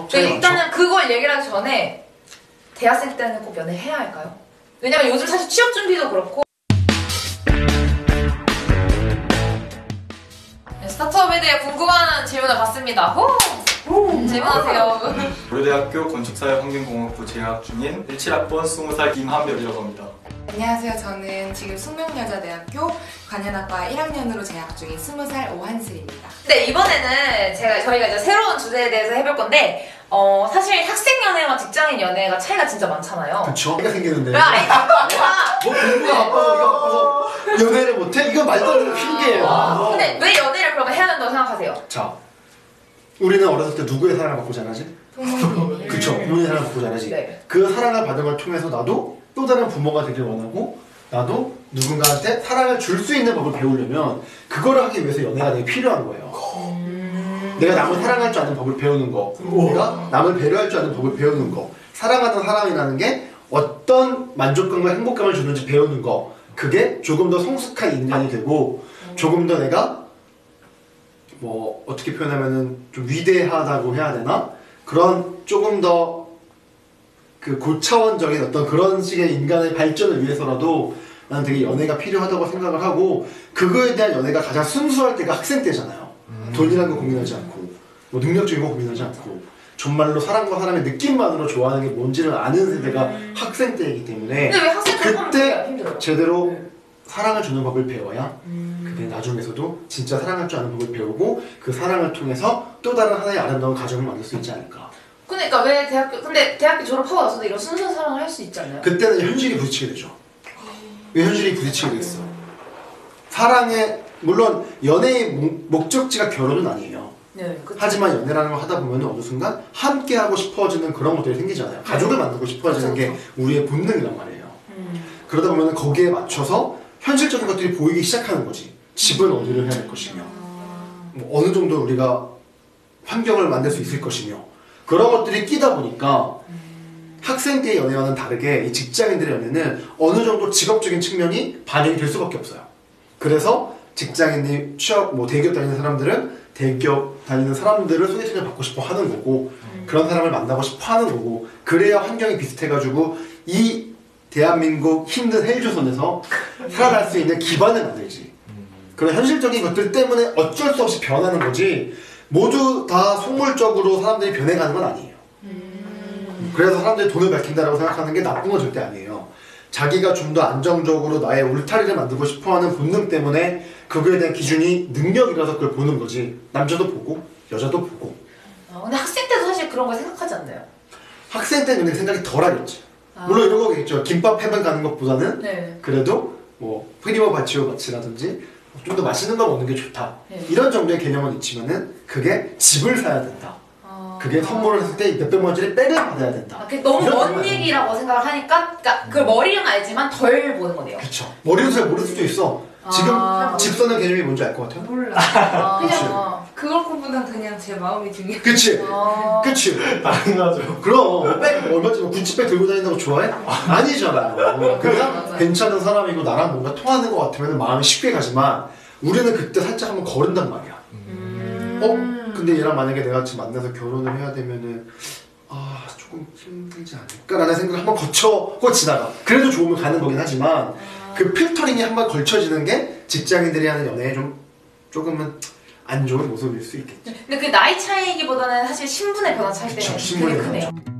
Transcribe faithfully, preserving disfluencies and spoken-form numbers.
네, 일단은 그걸 얘기를 하기 전에 대학생 때는 꼭 연애해야 할까요? 왜냐면 요즘 사실 취업 준비도 그렇고 스타트업에 대해 궁금한 질문을 받습니다. 호! 질문하세요. 고려대학교 건축사회환경공학부 재학 중인 십칠 학번 스무 살 김한별이라고 합니다. 안녕하세요. 저는 지금 숙명여자대학교 관현학과 일 학년으로 재학 중인 스무 살 오한슬입니다. 네, 이번에는 제가 저희가 이제 새로운 주제에 대해서 해볼 건데 어 사실 학생 연애와 직장인 연애가 차이가 진짜 많잖아요. 그쵸? 이가 생기는데. 아, 아니, 뭐 공부가 바빠서 이거 바빠서 연애를 못해? 이거 말도 안 되는 핑계예요. 아, 근데 왜 연애를 그러면 해야 된다고 생각하세요? 자, 우리는 어렸을 때 누구의 사랑을 받고 자라지? 부모님이. 그쵸, 부모님의 사랑을 받고 자라지. 네. 그 사랑을 받은 걸 통해서 나도 또 다른 부모가 되길 원하고 나도 누군가한테 사랑을 줄 수 있는 법을 배우려면 그거를 하기 위해서 연애가 되게 필요한 거예요. 음... 내가 남을 사랑할 줄 아는 법을 배우는 거, 오. 내가 남을 배려할 줄 아는 법을 배우는 거, 사랑하는 사람이라는 게 어떤 만족감과 행복감을 주는지 배우는 거, 그게 조금 더 성숙한 인간이 되고 조금 더 내가 뭐 어떻게 표현하면은 좀 위대하다고 해야 되나? 그런 조금 더 그 고차원적인 어떤 그런 식의 인간의 발전을 위해서라도 나는 되게 연애가 필요하다고 생각을 하고, 그거에 대한 연애가 가장 순수할 때가 학생 때잖아요. 음. 돈이라는 거 고민하지 않고 뭐 능력적인 거 고민하지 않고 정말로 사람과 사람의 느낌만으로 좋아하는 게 뭔지를 아는 세대가 음. 학생 때이기 때문에 근데 왜 학생 그때 제대로 사랑을 주는 법을 배워야 음. 그게 나중에서도 진짜 사랑할 줄 아는 법을 배우고 그 사랑을 통해서 또 다른 하나의 아름다운 가정을 만들 수 있지 않을까. 그러니까 왜 대학교 근데 대학교 졸업하고 나서도 이런 순수한 사랑을 할 수 있지 않나요? 그때는 현실이 부딪히게 되죠. 왜 현실이 부딪히게 됐어? 사랑의 물론 연애의 목, 목적지가 결혼은 아니에요. 네, 그쵸. 하지만 연애라는 걸 하다 보면 어느 순간 함께 하고 싶어지는 그런 것들이 생기잖아요. 가족을 만들고 싶어지는 게 우리의 본능이란 말이에요. 음. 그러다 보면 거기에 맞춰서 현실적인 것들이 보이기 시작하는 거지. 집은 어디를 해야 될 것이며 뭐 어느 정도 우리가 환경을 만들 수 있을 것이며 그런 것들이 끼다 보니까 음. 학생 때의 연애와는 다르게 이 직장인들의 연애는 어느 정도 직업적인 측면이 반영이 될 수밖에 없어요. 그래서 직장인이 취업, 뭐 대기업 다니는 사람들은 대기업 다니는 사람들을 소개팅을 받고 싶어 하는 거고 음. 그런 사람을 만나고 싶어 하는 거고, 그래야 환경이 비슷해가지고 이 대한민국 힘든 헬조선에서 살아날 수 있는 기반을 만들지. 음. 그런 현실적인 것들 때문에 어쩔 수 없이 변하는 거지 모두 다 속물적으로 사람들이 변해가는 건 아니에요. 음. 그래서 사람들이 돈을 밝힌다라고 생각하는 게 나쁜 건 절대 아니에요. 자기가 좀 더 안정적으로 나의 울타리를 만들고 싶어하는 본능 때문에 그거에 대한 기준이 능력이라서 그걸 보는 거지. 남자도 보고 여자도 보고. 아, 근데 학생 때도 사실 그런 걸 생각하지 않나요? 학생 때는 근데 생각이 덜 하겠지. 아. 물론 이런 거겠죠. 김밥 해번 가는 것보다는 네. 그래도 뭐 프리모 바치오 바치라든지 좀 더 맛있는 거 먹는 게 좋다. 네. 이런 정도의 개념은 있지만은 그게 집을 사야 된다. 아... 그게 선물을 했을 때 몇백만 원짜리 백을 받아야 된다. 아, 그게 너무 먼 얘기라고 생각을 하니까 그러니까 그걸 머리는 알지만 덜 보는 거네요. 그쵸. 머리도 잘 모를 수도 있어. 지금 아... 집 사는 개념이 뭔지 알 것 같아요? 몰라. 아... 그치. 아... 그것보단 그냥 제 마음이 중요해. 그치. 아... 그치. 당연하죠. 그럼 백 얼마짜리 구찌백 들고 다닌다고 좋아해? 아니잖아요. 그냥 괜찮은 사람이고 나랑 뭔가 통하는 것 같으면 마음이 쉽게 가지만 우리는 그때 살짝 한번 거른단 말이야. 음... 어? 근데 얘랑 만약에 내가 지금 만나서 결혼을 해야 되면은 아 조금 힘들지 않을까라는 생각을 한번 거쳐고 지나가. 그래도 좋으면 가는 거긴 하지만 아... 그 필터링이 한번 걸쳐지는 게 직장인들이 하는 연애에 좀 조금은 안 좋은 모습일 수 있겠죠. 근데 그 나이 차이기보다는 사실 신분의 변화 차이 때문에 되게 크네요.